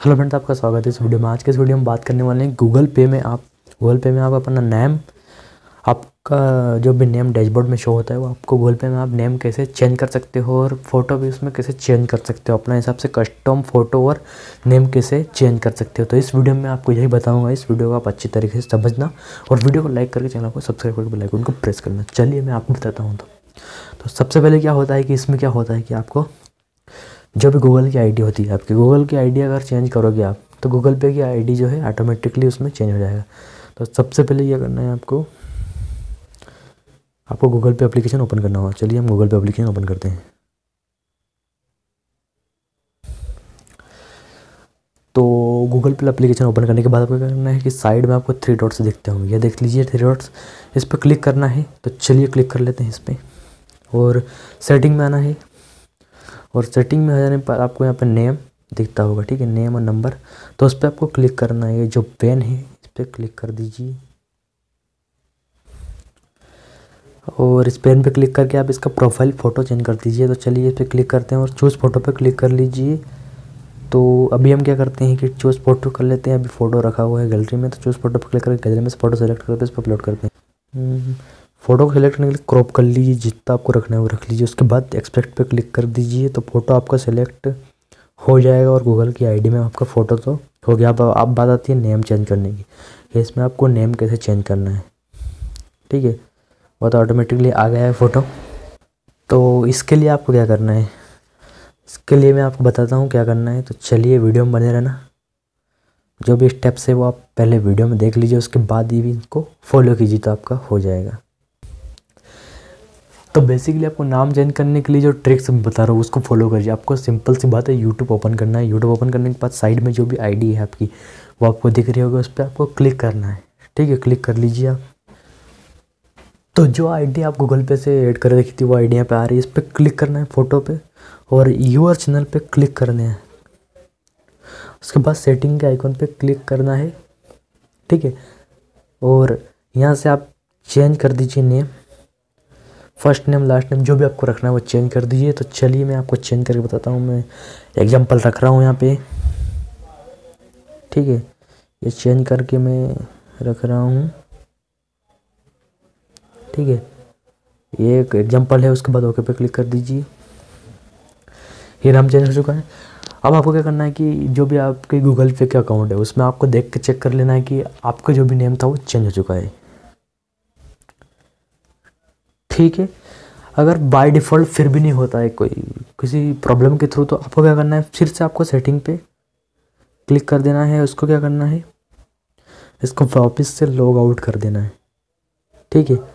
Hello friends, आपका स्वागत है इस वीडियो में। आज के इस वीडियो में बात करने वाले हैं गूगल पे में आप अपना नेम, आपका जो भी नेम डैशबोर्ड में शो होता है वो आपको गूगल पे में आप नेम कैसे चेंज कर सकते हो और फ़ोटो भी उसमें कैसे चेंज कर सकते हो, अपना हिसाब से कस्टम फ़ोटो और नेम कैसे चेंज कर सकते हो। तो इस वीडियो में आपको यही बताऊँगा। इस वीडियो को आप अच्छी तरीके से समझना और वीडियो को लाइक करके चैनल को सब्सक्राइब करके बेल आइकन को प्रेस करना। चलिए मैं आपको बताता हूँ। तो सबसे पहले क्या होता है कि इसमें क्या होता है कि आपको जो भी गूगल की आईडी होती है, आपकी गूगल की आईडी अगर चेंज करोगे आप, तो गूगल पे की आईडी जो है ऑटोमेटिकली उसमें चेंज हो जाएगा। तो सबसे पहले क्या करना है, आपको गूगल पे एप्लीकेशन ओपन करना होगा। चलिए हम गूगल पे एप्लीकेशन ओपन करते हैं। तो गूगल पे एप्लीकेशन ओपन करने के बाद आपको क्या करना है कि साइड में आपको 3 डॉट्स दिखते होंगे, ये देख लीजिए 3 डॉट्स, इस पर क्लिक करना है। तो चलिए क्लिक कर लेते हैं इस पर और सेटिंग में आना है। और सेटिंग में आ जाने पर आपको यहाँ पर नेम दिखता होगा, ठीक है, नेम और नंबर। तो उस पर आपको क्लिक करना है। ये जो पेन है इस पर क्लिक कर दीजिए और इस पेन पे क्लिक करके आप इसका प्रोफाइल फ़ोटो चेंज कर दीजिए। तो चलिए इस पर क्लिक करते हैं और चूज़ फ़ोटो पे क्लिक कर लीजिए। तो अभी हम क्या करते हैं कि चूज़ फ़ोटो कर लेते हैं। अभी फ़ोटो रखा हुआ है गैलरी में, तो चूज़ फ़ोटो पर क्लिक करके गैलरी में से फ़ोटो सेलेक्ट करके इस पर अपलोड करते हैं। फ़ोटो को सेलेक्ट करने के लिए क्रॉप कर लीजिए, जितना आपको रखना है वो रख लीजिए। उसके बाद एक्सपेक्ट पे क्लिक कर दीजिए, तो फ़ोटो आपका सेलेक्ट हो जाएगा और गूगल की आईडी में आपका फ़ोटो तो हो गया। अब बात आती है नेम चेंज करने की। इसमें आपको नेम कैसे चेंज करना है, ठीक है, वो तो ऑटोमेटिकली आ गया है फ़ोटो। तो इसके लिए आपको क्या करना है, इसके लिए मैं आपको बताता हूँ क्या करना है। तो चलिए वीडियो में बने रहना। जो भी स्टेप्स है वो आप पहले वीडियो में देख लीजिए, उसके बाद ही इनको फॉलो कीजिए तो आपका हो जाएगा। तो बेसिकली आपको नाम चेंज करने के लिए जो ट्रिक्स मैं बता रहा हूँ उसको फॉलो करिए। आपको सिंपल सी बात है, यूट्यूब ओपन करना है। यूट्यूब ओपन करने के बाद साइड में जो भी आईडी है आपकी वो आपको दिख रही होगी, उस पर आपको क्लिक करना है, ठीक है, क्लिक कर लीजिए आप। तो जो आईडी आप गूगल पे से ऐड कर रखी थी वो आईडी यहाँ पे आ रही है, इस पर क्लिक करना है फ़ोटो पे और यूर चैनल पे क्लिक करने हैं। उसके बाद सेटिंग के आइकन पे क्लिक करना है, ठीक है, और यहाँ से आप चेंज कर दीजिए name, first name last name जो भी आपको रखना है वो चेंज कर दीजिए। तो चलिए मैं आपको चेंज करके बताता हूँ। मैं एग्जांपल रख रहा हूँ यहाँ पे, ठीक है, ये चेंज करके मैं रख रहा हूँ, ठीक है, ये एक एग्जांपल है। उसके बाद ओके पे क्लिक कर दीजिए। ये नाम चेंज हो चुका है। अब आपको क्या करना है कि जो भी आपके गूगल पे का अकाउंट है उसमें आपको देख के चेक कर लेना है कि आपका जो भी नेम था वो चेंज हो चुका है, ठीक है। अगर बाय डिफ़ॉल्ट फिर भी नहीं होता है कोई किसी प्रॉब्लम के थ्रू, तो आपको क्या करना है, फिर से आपको सेटिंग पे क्लिक कर देना है। उसको क्या करना है, इसको वापस से लॉग आउट कर देना है, ठीक है।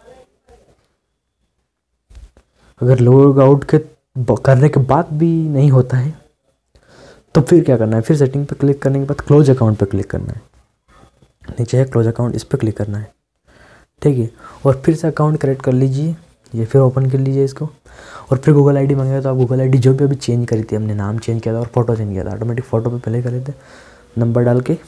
अगर लॉग आउट करने के बाद भी नहीं होता है तो फिर क्या करना है, फिर सेटिंग पे क्लिक करने के बाद क्लोज अकाउंट पे क्लिक करना है। नीचे है क्लोज अकाउंट, इस पर क्लिक करना है, ठीक है, और फिर से अकाउंट क्रिएट कर लीजिए। ये फिर ओपन कर लीजिए इसको और फिर गूगल आईडी मांगेगा तो आप गूगल आईडी जो भी अभी चेंज करी थी, हमने नाम चेंज किया था और फोटो चेंज किया था, ऑटोमेटिक फ़ोटो पे पहले कर लेते, नंबर डाल के।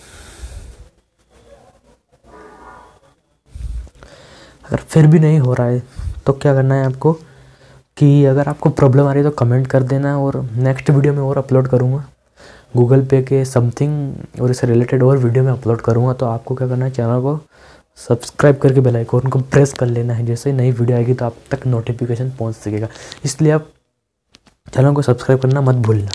अगर फिर भी नहीं हो रहा है तो क्या करना है आपको कि अगर आपको प्रॉब्लम आ रही है तो कमेंट कर देना और नेक्स्ट वीडियो में और अपलोड करूँगा गूगल पे के समथिंग और इससे रिलेटेड और वीडियो में अपलोड करूँगा। तो आपको क्या करना है, चैनल को सब्सक्राइब करके बेल आइकन को प्रेस कर लेना है। जैसे ही नई वीडियो आएगी तो आप तक नोटिफिकेशन पहुंच सकेगा, इसलिए आप चैनल को सब्सक्राइब करना मत भूलना,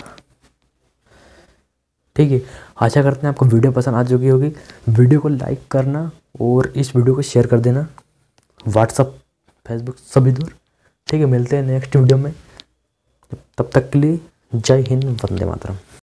ठीक है। आशा करते हैं आपको वीडियो पसंद आ चुकी होगी। वीडियो को लाइक करना और इस वीडियो को शेयर कर देना व्हाट्सअप, फेसबुक सभी दूर, ठीक है। मिलते हैं नेक्स्ट वीडियो में, तब तक के लिए जय हिंद, वंदे मातरम।